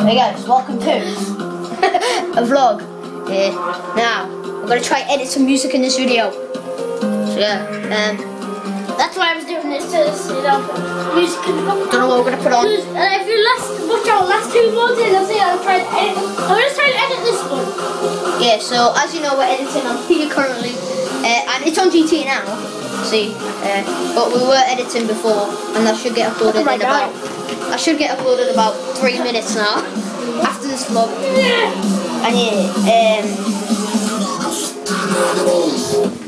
Hey guys, welcome to a vlog. Now, I'm gonna try edit some music in this video. So yeah, that's why I was doing this to music in the background. Don't know what we're gonna put on. If you watch our last two vlogs, you'll see I'm trying to edit. I'm just trying to edit this one. Yeah, so as you know, we're editing on here currently, and it's on GT now. See, but we were editing before, and that should get uploaded in about. I should get uploaded about 3 minutes now after this vlog. And yeah,